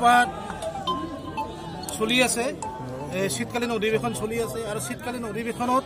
লোকসভাত চলি আছে, শীতকালীন অধিৱেশন চলি আছে আৰু শীতকালীন অধিৱেশনত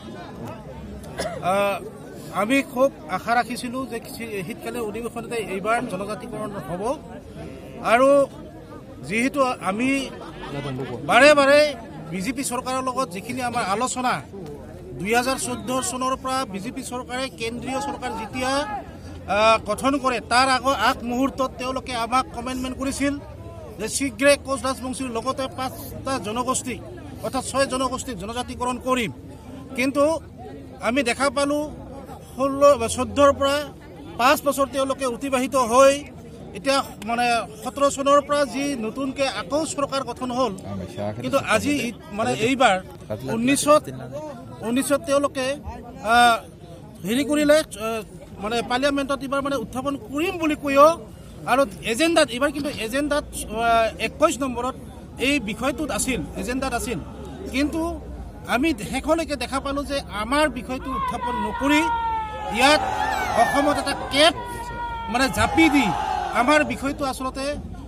আমি খুব আশা ৰাখিছিলোঁ যে শীতকালীন অধিৱেশনতে এইবাৰ জনজাতিকৰণ হ'ব। আৰু যিহেতু আমি বাৰে বাৰে বিজেপি চৰকাৰৰ লগত যিখিনি আমাৰ আলোচনা 2014 চনৰ পৰা বিজেপি চৰকাৰে কেন্দ্ৰীয় চৰকাৰ যেতিয়া গঠন কৰে তাৰ আগ মুহূৰ্তত তেওঁলোকে আমাক কমেণ্টমেণ্ট কৰিছিল যে শীঘ্ৰে কোচ ৰাজবংশীৰ লগতে 5টা জনগোষ্ঠী অৰ্থাৎ 6 জনগোষ্ঠীক জনজাতিকৰণ কৰিম। কিন্তু আমি দেখা পালোঁ 14ৰ পৰা 5 বছৰ তেওঁলোকে অতিবাহিত হৈ এতিয়া মানে 17 চনৰ পৰা যি নতুনকৈ আকৌ চৰকাৰ গঠন হ'ল, কিন্তু আজি মানে এইবাৰ 19ত তেওঁলোকে হেৰি কৰিলে মানে পাৰ্লিয়ামেণ্টত এইবাৰ মানে উত্থাপন কৰিম বুলি কৈও আৰু এজেণ্ডাত এইবাৰ কিন্তু এজেণ্ডাত 21 নম্বৰত এই বিষয়টোত আছিল, এজেণ্ডাত আছিল। কিন্তু আমি শেষলৈকে দেখা পালোঁ যে আমাৰ বিষয়টো উত্থাপন নকৰি ইয়াত অসমত এটা কেপ মানে জাপি দি আমাৰ বিষয়টো আচলতে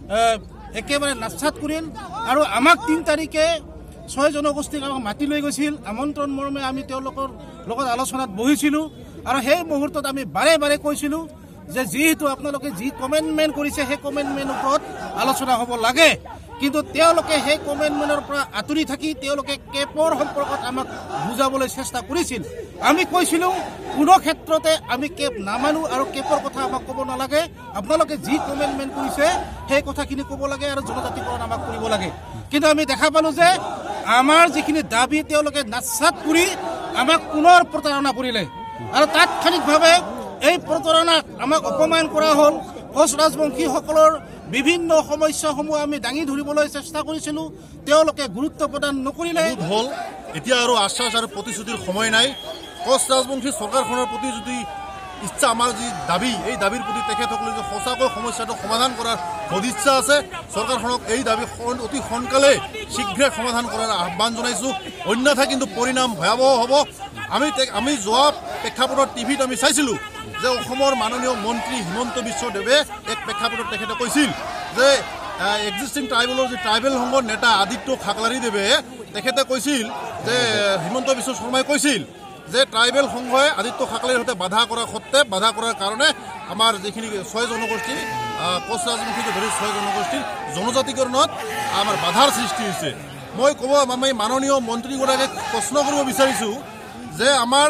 একেবাৰে নাচাত কৰিল। আৰু আমাক 3 তাৰিখে 6 জনগোষ্ঠীক আমাক মাতি লৈ গৈছিল, আমন্ত্ৰণ মৰ্মে আমি তেওঁলোকৰ লগত আলোচনাত বহিছিলোঁ। আৰু সেই মুহূৰ্তত আমি বাৰে বাৰে কৈছিলোঁ যে যিহেতু আপোনালোকে যি কমেণ্টমেণ্ট কৰিছে সেই কমেণ্টমেণ্টৰ ওপৰত আলোচনা হ'ব লাগে, কিন্তু তেওঁলোকে সেই কমেণ্টমেণ্টৰ পৰা আঁতৰি থাকি তেওঁলোকে কেপৰ সম্পৰ্কত আমাক বুজাবলৈ চেষ্টা কৰিছিল। আমি কৈছিলোঁ কোনো ক্ষেত্ৰতে আমি কেপ নামানো আৰু কেপৰ কথা আমাক ক'ব নালাগে, আপোনালোকে যি কমেণ্টমেণ্ট কৰিছে সেই কথাখিনি ক'ব লাগে আৰু জনজাতিকৰণ আমাক কৰিব লাগে। কিন্তু আমি দেখা পালোঁ যে আমাৰ যিখিনি দাবী তেওঁলোকে নাচাত কৰি আমাক পুনৰ প্ৰতাৰণা কৰিলে আৰু তাৎক্ষণিকভাৱে এই প্ৰতাৰণাক আমাক অপমান কৰা হ'ল। কোচ ৰাজবংশীসকলৰ বিভিন্ন সমস্যাসমূহ আমি দাঙি ধৰিবলৈ চেষ্টা কৰিছিলোঁ, তেওঁলোকে গুৰুত্ব প্ৰদান নকৰিলে। হ'ল এতিয়া আৰু আশ্বাস আৰু প্ৰতিশ্ৰুতিৰ সময় নাই। কোচ ৰাজবংশী চৰকাৰখনৰ প্ৰতি যদি ইচ্ছা, আমাৰ যি দাবী, এই দাবীৰ প্ৰতি তেখেতসকলে যে সঁচাকৈ সমস্যাটো সমাধান কৰাৰ সদিচ্ছা আছে, চৰকাৰখনক এই দাবী অতি সোনকালে শীঘ্ৰে সমাধান কৰাৰ আহ্বান জনাইছোঁ। অন্যথা কিন্তু পৰিণাম ভয়াৱহ হ'ব। আমি যোৱা প্ৰেক্ষাপটত টিভিত আমি চাইছিলোঁ যে অসমৰ মাননীয় মন্ত্ৰী হিমন্ত বিশ্ব দেৱে এক প্ৰেক্ষাপটত তেখেতে কৈছিল যে এক্সিষ্টিং ট্ৰাইবেলৰ যি ট্ৰাইবেল সংঘৰ নেতা আদিত্য খাকলাৰীদেৱে তেখেতে কৈছিল যে হিমন্ত বিশ্ব শৰ্মাই কৈছিল যে ট্ৰাইবেল সংঘই আদিত্য খাকলাৰীৰ সৈতে বাধা কৰাৰ সত্ত্বে বাধা কৰাৰ কাৰণে আমাৰ যিখিনি 6 জনগোষ্ঠী কোচ ৰাজবংশীকে ধৰি 6 জনগোষ্ঠীৰ জনজাতিকৰণত আমাৰ বাধাৰ সৃষ্টি হৈছে। মই আমি মাননীয় মন্ত্ৰীগৰাকীক প্ৰশ্ন কৰিব বিচাৰিছোঁ যে আমাৰ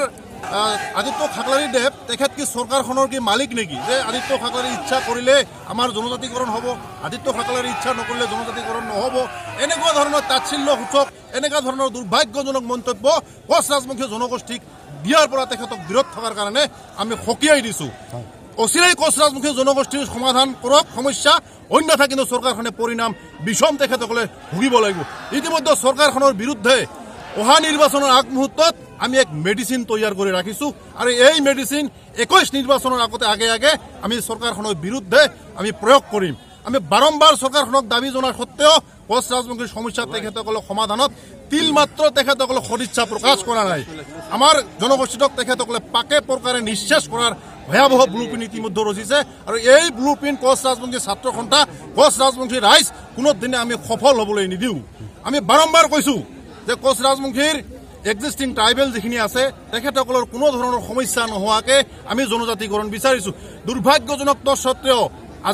আদিত্য খাকলাৰীদেৱ তেখেত কি চৰকাৰখনৰ কি মালিক নেকি, যে আদিত্য খাকলাৰীৰ ইচ্ছা কৰিলে আমাৰ জনজাতিকৰণ হ'ব, আদিত্য খাকলাৰীৰ ইচ্ছা নকৰিলে জনজাতিকৰণ নহ'ব? এনেকুৱা ধৰণৰ তাচ্ছিল্য সূচক, এনেকুৱা ধৰণৰ দুৰ্ভাগ্যজনক মন্তব্য কোচ ৰাজবংশী জনগোষ্ঠীক দিয়াৰ পৰা তেখেতক বিৰত থকাৰ কাৰণে আমি সকীয়াই দিছোঁ। অচিৰেই কোচ ৰাজবংশী জনগোষ্ঠীৰ সমাধান কৰক সমস্যা, অন্যথা কিন্তু চৰকাৰখনে পৰিণাম বিষম তেখেতসকলে ভুগিব লাগিব। ইতিমধ্যে চৰকাৰখনৰ বিৰুদ্ধে অহা নিৰ্বাচনৰ আগমুহূৰ্তত আমি এক মেডিচিন তৈয়াৰ কৰি ৰাখিছোঁ আৰু এই মেডিচিন 21 নিৰ্বাচনৰ আগে আমি চৰকাৰখনৰ বিৰুদ্ধে আমি প্ৰয়োগ কৰিম। আমি বাৰম্বাৰ চৰকাৰখনক দাবী জনাৰ সত্ত্বেও কোচ ৰাজবংশীৰ সমস্যা তেখেতসকলৰ সমাধানত তিল মাত্ৰ তেখেতসকলে সদিচ্ছা প্ৰকাশ কৰা নাই। আমাৰ জনগোষ্ঠীক তেখেতসকলে পাকে প্ৰকাৰে নিঃশেষ কৰাৰ ভয়াৱহ ব্লুপ্ৰিণ্ট ইতিমধ্যে ৰচিছে আৰু এই ব্লুপ্ৰিণ্ট কোচ ৰাজবংশী ছাত্ৰ সন্থা, কোচ ৰাজবংশী ৰাইজ কোনোদিনে আমি সফল হ'বলৈ নিদিওঁ। আমি বাৰম্বাৰ কৈছোঁ যে কোচ ৰাজবংশীৰ এক্সিষ্টিং ট্ৰাইবেল যিখিনি আছে তেখেতসকলৰ কোনো ধৰণৰ সমস্যা নোহোৱাকৈ আমি জনজাতিকৰণ বিচাৰিছোঁ। দুৰ্ভাগ্যজনক তৎসত্ত্বেও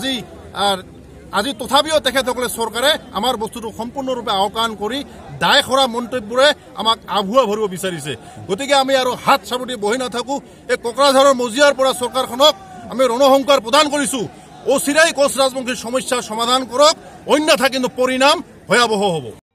আজি তথাপিও তেখেতসকলে চৰকাৰে আমাৰ বস্তুটো সম্পূৰ্ণৰূপে আওকাণ কৰি দায় কৰা মন্তব্যৰে আমাক আভুৱা ভৰিব বিচাৰিছে। গতিকে আমি আৰু হাত চাপতি বহি নাথাকোঁ। এই কোকৰাঝাৰৰ মজিয়াৰ পৰা চৰকাৰখনক আমি ৰণসংকাৰ প্ৰদান কৰিছোঁ, অচিৰেই কোচ ৰাজবংশীৰ সমস্যাৰ সমাধান কৰক, অন্যথা কিন্তু পৰিণাম ভয়াৱহ হ'ব।